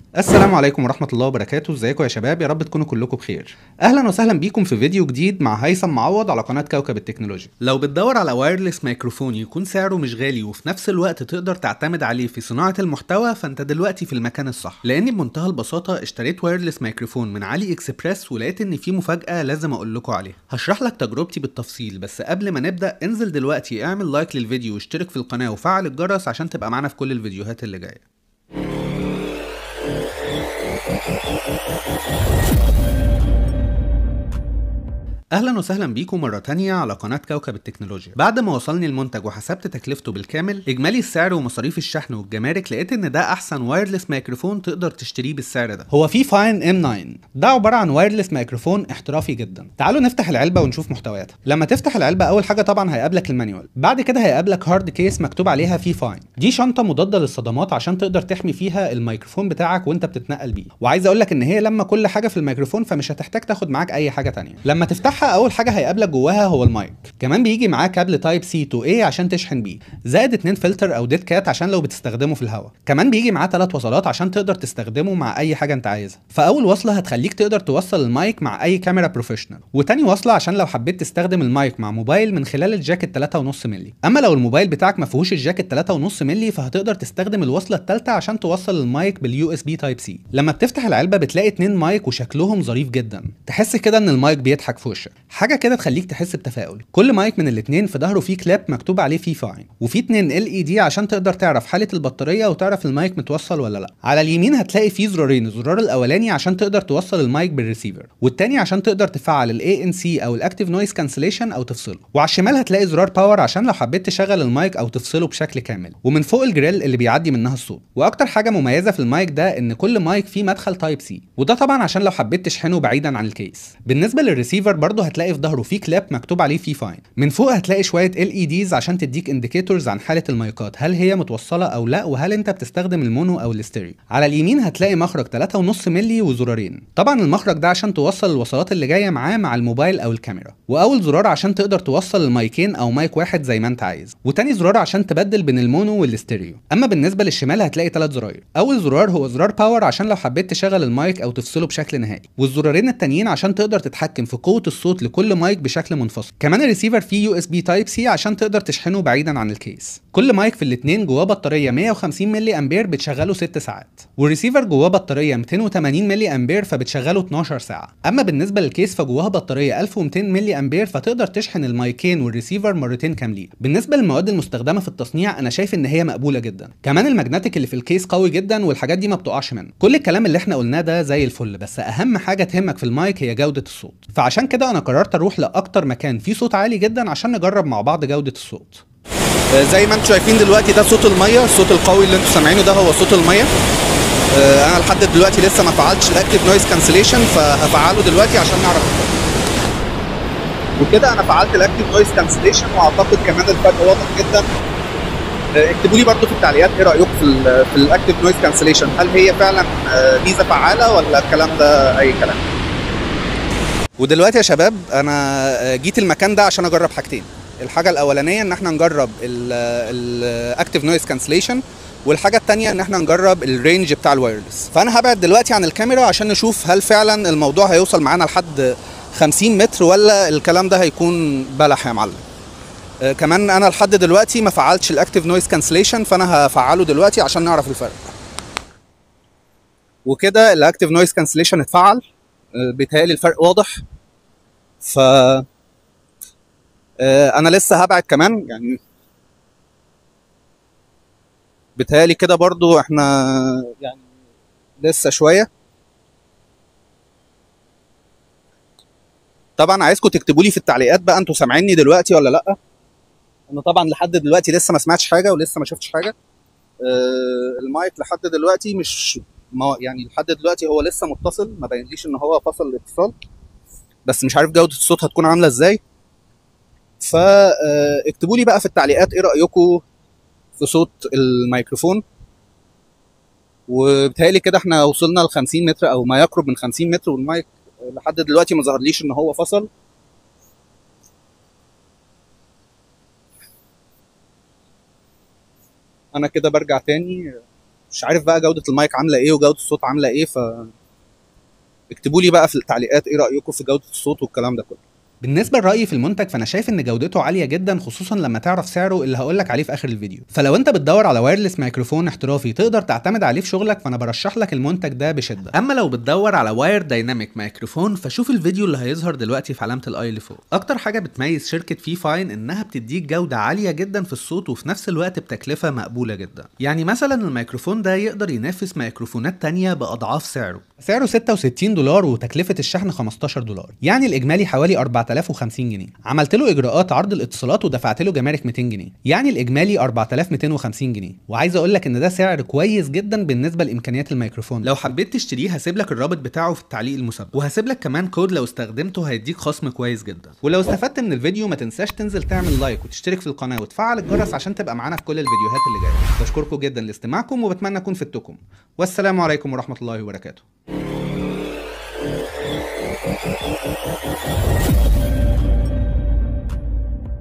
السلام عليكم ورحمة الله وبركاته، ازيكم يا شباب؟ يا رب تكونوا كلكم بخير. اهلا وسهلا بيكم في فيديو جديد مع هيثم معوض على قناة كوكب التكنولوجيا. لو بتدور على وايرلس ميكروفون يكون سعره مش غالي وفي نفس الوقت تقدر تعتمد عليه في صناعة المحتوى، فانت دلوقتي في المكان الصح، لاني بمنتهى البساطة اشتريت وايرلس ميكروفون من علي اكسبريس ولقيت ان في مفاجأة لازم اقول لكم عليها. هشرح لك تجربتي بالتفصيل، بس قبل ما نبدأ انزل دلوقتي اعمل لايك للفيديو واشترك في القناة وفعل الجرس عشان تبقى معانا في كل الفيديوهات اللي جاية. اهلا وسهلا بيكم مره تانية على قناه كوكب التكنولوجيا. بعد ما وصلني المنتج وحسبت تكلفته بالكامل، اجمالي السعر ومصاريف الشحن والجمارك، لقيت ان ده احسن وايرلس ميكروفون تقدر تشتريه بالسعر ده. هو في فاين ام 9، ده عباره عن وايرلس ميكروفون احترافي جدا. تعالوا نفتح العلبه ونشوف محتوياتها. لما تفتح العلبه اول حاجه طبعا هيقابلك المانيوال، بعد كده هيقابلك هارد كيس مكتوب عليها في فاين. دي شنطه مضاده للصدمات عشان تقدر تحمي فيها الميكروفون بتاعك وانت بتتنقل بيه، وعايز اقول لك ان هي لما كل حاجه في الميكروفون فمش هتحتاج تاخد معاك اي حاجه تانية. لما تفتحها اول حاجه هيقابلك جواها هو المايك، كمان بيجي معاه كابل تايب سي تو اي عشان تشحن بيه، زائد 2 فلتر او ديد كات عشان لو بتستخدمه في الهواء. كمان بيجي معاه 3 وصلات عشان تقدر تستخدمه مع اي حاجه انت عايزها. فاول وصله هتخليك تقدر توصل المايك مع اي كاميرا بروفيشنال، وتاني وصله عشان لو حبيت تستخدم المايك مع موبايل من خلال الجاك 3.5 مللي. اما لو الموبايل بتاعك ما فيهوش الجاك 3.5 مللي فهتقدر تستخدم الوصله الثالثه عشان توصل المايك باليو اس بي تايب سي. لما بتفتح العلبه بتلاقي 2 مايك وشكلهم ظريف جدا، تحس كده ان المايك بيضحك في وشك، حاجه كده تخليك تحس بتفاؤل. كل مايك من الاثنين في ظهره فيه كلاب مكتوب عليه فيه فاين، وفي 2 ال اي دي عشان تقدر تعرف حاله البطاريه وتعرف المايك متوصل ولا لا. على اليمين هتلاقي فيه زرارين، الزرار الاولاني عشان تقدر توصل المايك بالريسيفر، والتاني عشان تقدر تفعل الاي ان سي او الاكتيف نويز كانسليشن او تفصله. وعلى الشمال هتلاقي زرار باور عشان لو حبيت تشغل المايك او تفصله بشكل كامل، ومن فوق الجريل اللي بيعدي منها الصوت. واكتر حاجه مميزه في المايك ده ان كل مايك فيه مدخل تايب سي، وده طبعا عشان لو حبيت تشحنه بعيدا عن الكيس. بالنسبه للريسيفر برضه هتلاقي في ظهره فيه كلاب مكتوب عليه فيه فاين. من فوق هتلاقي شويه ال اي ديز عشان تديك انديكيتورز عن حاله المايكات، هل هي متوصله او لا، وهل انت بتستخدم المونو او الاستيريو. على اليمين هتلاقي مخرج 3.5 مللي وزرارين، طبعا المخرج ده عشان توصل الوصلات اللي جايه معاه مع الموبايل او الكاميرا، واول زرار عشان تقدر توصل المايكين او مايك واحد زي ما انت عايز، وتاني زرار عشان تبدل بين المونو والاستيريو. اما بالنسبه للشمال هتلاقي 3 زراير، اول زرار هو زرار باور عشان لو حبيت تشغل المايك او تفصله بشكل نهائي، والزرارين التانيين عشان تقدر تتحكم في قوه الصوت لكل مايك بشكل منفصل. كمان الريسيفر فيه يو اس بي تايب سي عشان تقدر تشحنه بعيدا عن الكيس. كل مايك في الاثنين جواه بطاريه 150 ملي امبير بتشغله 6 ساعات، والريسيفر جواه بطاريه 280 ملي امبير فبتشغله 12 ساعه. اما بالنسبه للكيس فجواها بطاريه 1200 ملي امبير فتقدر تشحن المايكين والريسيفر مرتين كاملين. بالنسبه للمواد المستخدمه في التصنيع انا شايف ان هي مقبوله جدا، كمان الماجنتيك اللي في الكيس قوي جدا والحاجات دي ما بتقعش منه. كل الكلام اللي احنا قلناه ده زي الفل، بس اهم حاجه تهمك في المايك هي جوده الصوت. فعشان كده انا قررت اروح لاكتر مكان فيه صوت عالي جدا عشان نجرب مع بعض جوده الصوت. زي ما انتم شايفين دلوقتي ده صوت الميه، الصوت القوي اللي انتم سامعينه ده هو صوت الميه. انا لحد دلوقتي لسه ما فعلتش الاكتيف نويز كانسليشن، فهفعله دلوقتي عشان نعرف الفرق. وكده انا فعلت الاكتيف نويز كانسليشن، واعتقد كمان الفرق واضح جدا. اكتبوا لي برضو في التعليقات ايه رايكم في الاكتيف نويز كانسليشن، هل هي فعلا ميزه فعاله ولا الكلام ده اي كلام. ودلوقتي يا شباب انا جيت المكان ده عشان اجرب حاجتين. الحاجه الاولانيه ان احنا نجرب الاكتيف نويز كانسليشن، والحاجه الثانيه ان احنا نجرب الرينج بتاع الوايرلس. فانا هبعد دلوقتي عن الكاميرا عشان نشوف هل فعلا الموضوع هيوصل معانا لحد 50 متر ولا الكلام ده هيكون بلح يا معلم. كمان انا لحد دلوقتي ما فعلتش الاكتيف نويز كانسليشن، فانا هفعله دلوقتي عشان نعرف الفرق. وكده الاكتيف نويز كانسليشن اتفعل، بيتهيألي الفرق واضح. ف انا لسه هبعد كمان، يعني بيتهيألي كده برضو احنا يعني لسه شويه. طبعا عايزكم تكتبوا لي في التعليقات بقى انتوا سامعيني دلوقتي ولا لا. انا طبعا لحد دلوقتي لسه ما سمعتش حاجه ولسه ما شفتش حاجه. المايك لحد دلوقتي مش يعني لحد دلوقتي هو لسه متصل، ما باينليش ان هو فصل الاتصال، بس مش عارف جوده الصوت هتكون عامله ازاي. فاكتبوا لي بقى في التعليقات ايه رايكم في صوت الميكروفون. وبالتالي كده احنا وصلنا ل 50 متر او ما يقرب من 50 متر، والمايك لحد دلوقتي ما ظهرليش ان هو فصل. انا كده برجع تاني. مش عارف بقى جوده المايك عامله ايه وجوده الصوت عامله ايه، اكتبوا لي بقى في التعليقات ايه رايكم في جوده الصوت والكلام ده كله. بالنسبه لرايي في المنتج، فانا شايف ان جودته عاليه جدا، خصوصا لما تعرف سعره اللي هقولك عليه في اخر الفيديو. فلو انت بتدور على وايرلس ميكروفون احترافي تقدر تعتمد عليه في شغلك، فانا برشح لك المنتج ده بشده. اما لو بتدور على واير دايناميك ميكروفون، فشوف الفيديو اللي هيظهر دلوقتي في علامه الاي اللي فوق. اكتر حاجه بتميز شركه في فاين انها بتديك جوده عاليه جدا في الصوت، وفي نفس الوقت بتكلفه مقبوله جدا. يعني مثلا الميكروفون ده يقدر ينافس ميكروفونات تانية باضعاف سعره $66 وتكلفه الشحن $15، يعني الاجمالي حوالي 4050 جنيه. عملت له اجراءات عرض الاتصالات ودفعت له جمارك 200 جنيه، يعني الاجمالي 4250 جنيه. وعايز اقول لك ان ده سعر كويس جدا بالنسبه لامكانيات الميكروفون. لو حبيت تشتريه هسيب لك الرابط بتاعه في التعليق المسبق، وهسيب لك كمان كود لو استخدمته هيديك خصم كويس جدا. ولو استفدت من الفيديو ما تنساش تنزل تعمل لايك وتشترك في القناه وتفعل الجرس عشان تبقى معانا في كل الفيديوهات اللي جايه. بشكركم جدا لاستماعكم وبتمنى اكون فدتكم، والسلام عليكم ورحمه الله وبركاته.